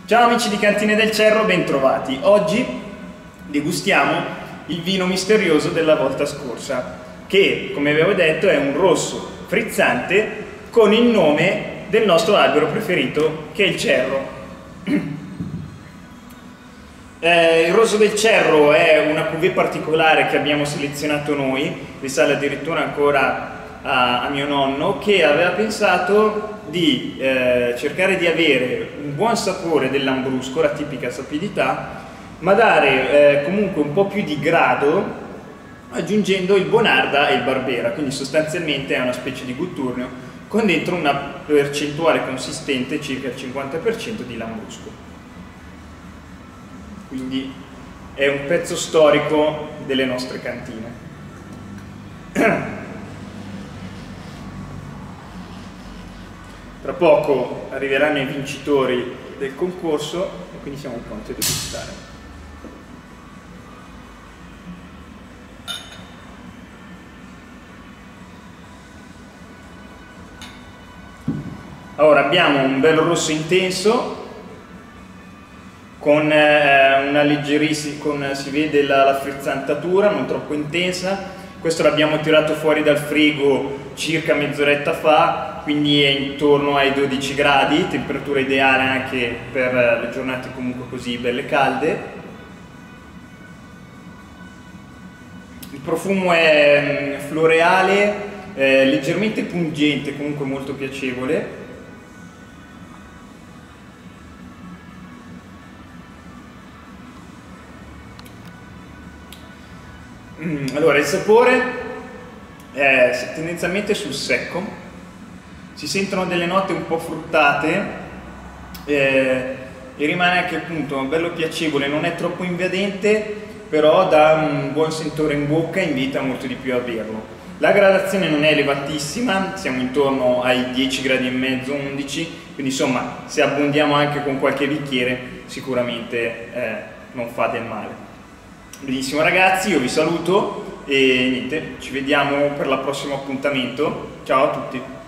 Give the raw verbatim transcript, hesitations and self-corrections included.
Ciao amici di Cantine del Cerro, bentrovati. Oggi degustiamo il vino misterioso della volta scorsa, che, come avevo detto, è un rosso frizzante con il nome del nostro albero preferito, che è il cerro. Eh, il rosso del cerro è una cuvée particolare che abbiamo selezionato noi, risale addirittura ancora a, a mio nonno, che aveva pensato di eh, cercare di avere un buon sapore del lambrusco, la tipica sapidità, ma dare eh, comunque un po' più di grado aggiungendo il Bonarda e il Barbera, quindi sostanzialmente è una specie di gutturnio con dentro una percentuale consistente, circa il cinquanta per cento di lambrusco. Quindi è un pezzo storico delle nostre cantine. Tra poco arriveranno i vincitori del concorso e quindi siamo pronti a degustare. Ora abbiamo un bel rosso intenso con eh, una leggerissima, con, si vede la, la frizzantatura, non troppo intensa. Questo l'abbiamo tirato fuori dal frigo circa mezz'oretta fa, quindi è intorno ai dodici gradi, temperatura ideale anche per le giornate comunque così belle calde. Il profumo è mh, floreale, eh, leggermente pungente, comunque molto piacevole. Allora, il sapore è tendenzialmente sul secco, si sentono delle note un po' fruttate eh, e rimane anche appunto bello piacevole, non è troppo invadente, però dà un buon sentore in bocca e invita molto di più a berlo. La gradazione non è elevatissima, siamo intorno ai dieci gradi e mezzo, undici, quindi insomma se abbondiamo anche con qualche bicchiere sicuramente eh, non fa del male. Benissimo ragazzi, io vi saluto e niente, ci vediamo per il prossimo appuntamento. Ciao a tutti!